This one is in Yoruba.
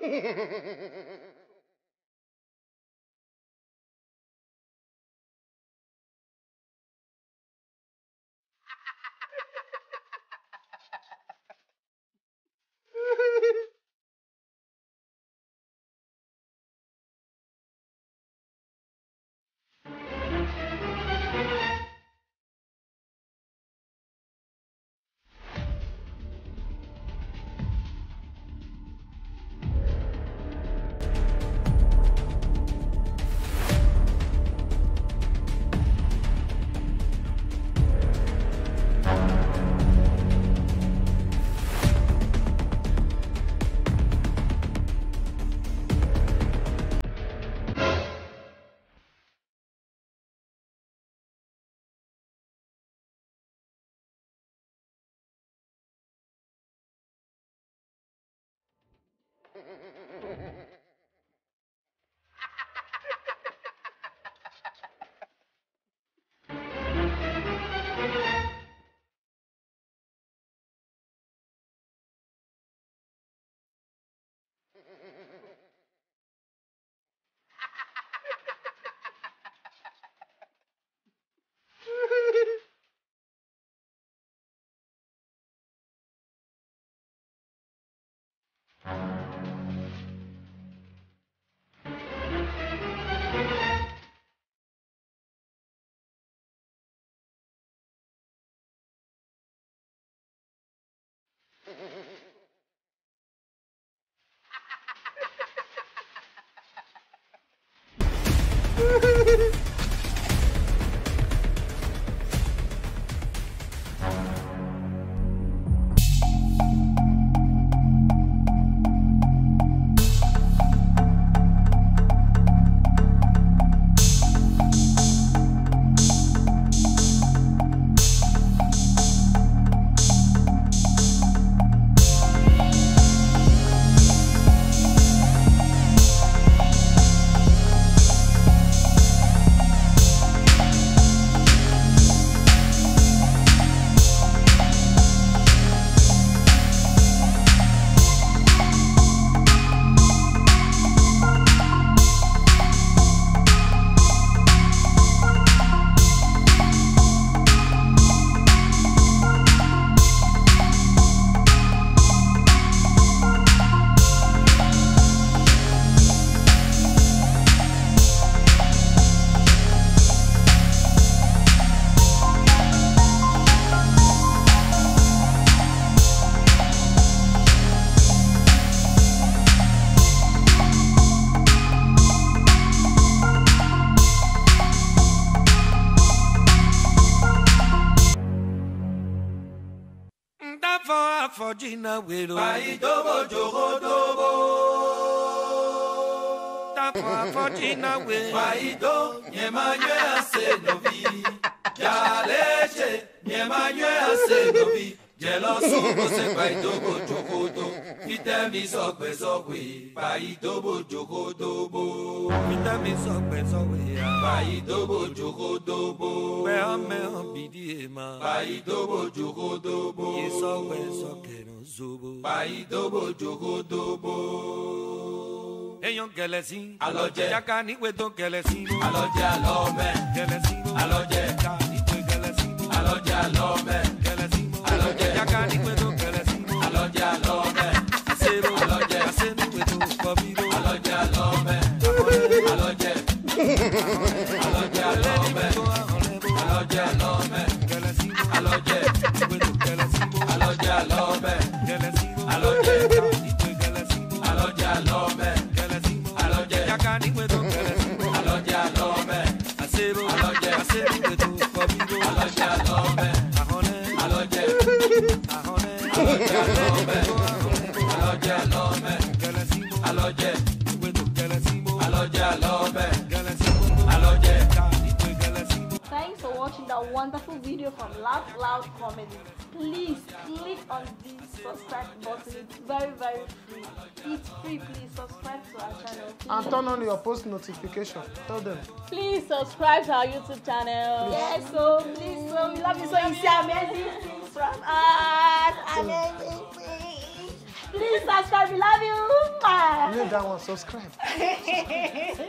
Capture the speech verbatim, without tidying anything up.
Gina Widow. Baidobo Jogodobo. Tapa for Gina Widow. Baido, Nyemanywe Asenovi. Jaleche, Nyemanywe Asenovi. Jealoso se Baidobo Jogodo. Vitami Sokwe Sokwe. Baidobo Jogodobo. Vitami Sokwe Sokwe. Baidobo Jogodobo. Where me on Bidiema. Baidobo Jogodobo. Yesokwe Sokwe no Zobo. Baidobo Jogodobo. Eyon Gelesin. Aloje. Jaka ni wedo Gelesin. Aloje alome. Gelesin. Aloje. Jaka ni we Gelesin. Aloje alome. Gelesin. Aloje. Jaka ni wedo Gelesin. Aloje alome. Asero. Aloje. Asenu wedo Kobido. Aloje alome. Aloje. Aloje alome. Aloje alome. Gelesin. Aloje. Wedo Gelesin. Aloje alome. Gelesin. Aloje. Gelesin. Aloje alome. Gelesin. Aloje. Jaka ni wedo Gelesin. Aloje alome. Asero. Aloje. Asenu wedo Kobido. Aloje alome. Ahone. Aloje. Ahone. Aloje alome. Aloje alome. Gelesin. Aloje. Wedo Gelesin. Aloje alome. Gelesin. Aloje. Thanks for watching that wonderful video from Laugh Loud Comedy. Please click on this subscribe button. It's very, very free. It's free. Please subscribe to our channel. Please. And turn on your post notification. Tell them. Please subscribe to our YouTube channel. Yes, so please, so we love you. So you see amazing things from us. Amazing things. Please subscribe. We love you. Bye. that one. Subscribe.